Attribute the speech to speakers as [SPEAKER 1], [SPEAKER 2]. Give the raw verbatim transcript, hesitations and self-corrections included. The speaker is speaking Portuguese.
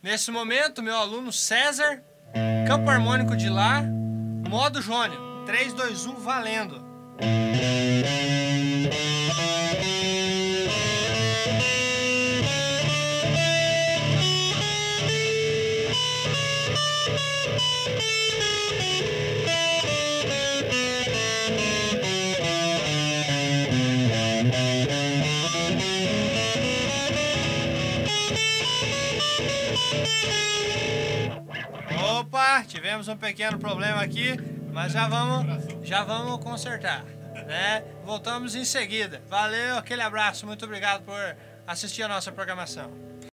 [SPEAKER 1] Nesse momento, meu aluno César, campo harmônico de Lá, modo jônio. três, dois, um, valendo. Opa, tivemos um pequeno problema aqui, mas já vamos, já vamos consertar, né? Voltamos em seguida. Valeu, aquele abraço, muito obrigado por assistir a nossa programação.